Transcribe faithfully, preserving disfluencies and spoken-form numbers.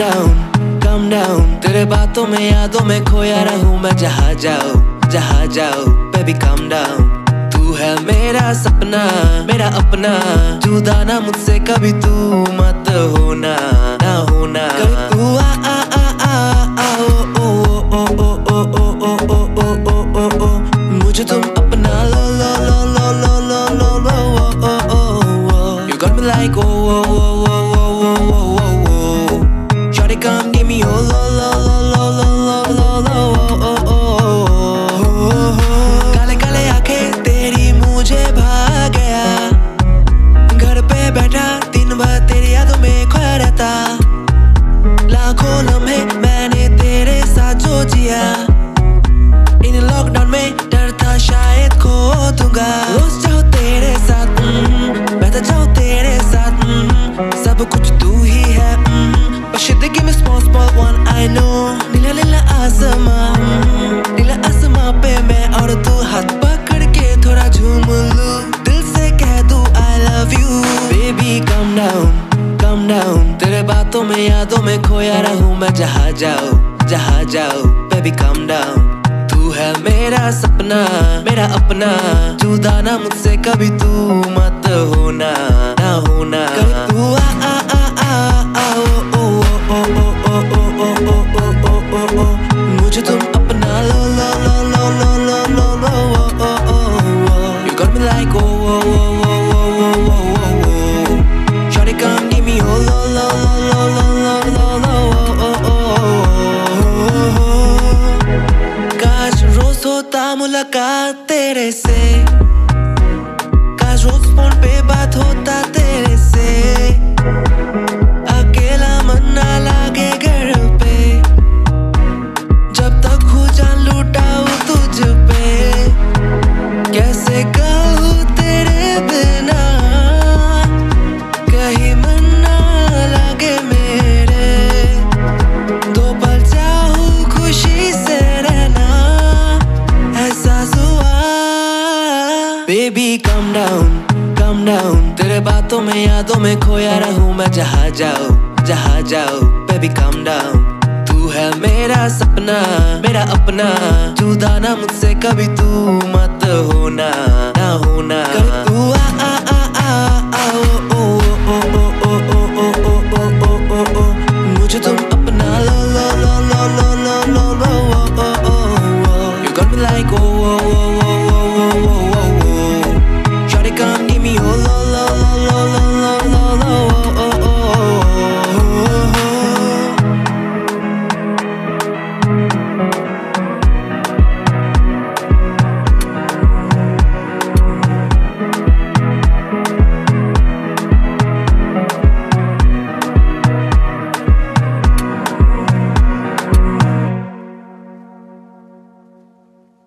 down, calm down. तेरे बातों में यादों में खोया रहूं मैं जहाँ जाऊँ जहाँ जाऊँ baby calm down. तू है मेरा सपना मेरा अपना, जुदा ना मुझसे कभी तू मत होना ना होना. कभी तू आ आ आ आ आ ओ ओ ओ ओ ओ ओ ओ ओ ओ ओ ओ ओ मुझे तुम अपना लो लो लो लो लो लो लो लो ओ ओ ओ. You got me like oh oh oh oh oh oh oh oh. Shawty come give me oh lo lo lo lo lo lo lo lo oh oh oh. काले काले आंखें तेरी मुझे भा गया, घर पे बैठा दिन भर तेरी यादों में खोया रहता. लाखों लम्हे मैंने तेरे साथ जो जिया, इन लॉकडाउन में डर था शायद खो दूंगा. रोज जाओ तेरे साथ मैं तो जाऊँ तेरे साथ, सब कुछ तू ही है. But shit they give me small small one I know. नीला नीला आसमां नीला आसमां पे मैं और तू हाथ पकड़ के थोड़ा झूम लूं, दिल से कह दूं I love you. Baby calm down calm down. तेरे बातों में यादों में खोया रहूं मैं जहाँ जाऊँ जहाँ जाऊँ baby calm down. तू है मेरा सपना मेरा अपना, जुदा ना मुझसे कभी तू मत होना ना होना. कभी तू आ आ आ आ आ ओ ओ ओ ओ ओ ओ ओ ओ ओ ओ ओ मुझे तुम अपना लो लो लो लो लो लो लो लो ओ ओ ओ. You got me like oh oh oh oh oh oh oh oh. Shawty come give me oh lo lo lo lo lo lo lo lo oh oh oh. काश रोज होता मुलाकात तेरे से, काश रोज फोन पे बात होता तेरे से. अकेला मन ना लागे घर पे, जब तक हूँ जान लुटाऊं तुझ पे. कैसे कहूँ तेरे बिना कहीं मन ना लागे मेरे, दो पल चाहूँ खुशी से रहना एहसास हुआ. Baby calm down calm down. तेरे बातों में यादों में खोया रहूं मैं जहाँ जाऊँ जहाँ जाऊँ baby calm down. तू है मेरा सपना मेरा अपना, जुदा ना मुझसे कभी तू मत होना ना होना. कभी तू आ आ आ आ आ ओ ओ ओ ओ ओ ओ ओ ओ ओ ओ ओ मुझे तुम अपना लो लो लो लो लो लो लो लो ओ ओ ओ. You got me like oh oh oh oh oh oh oh.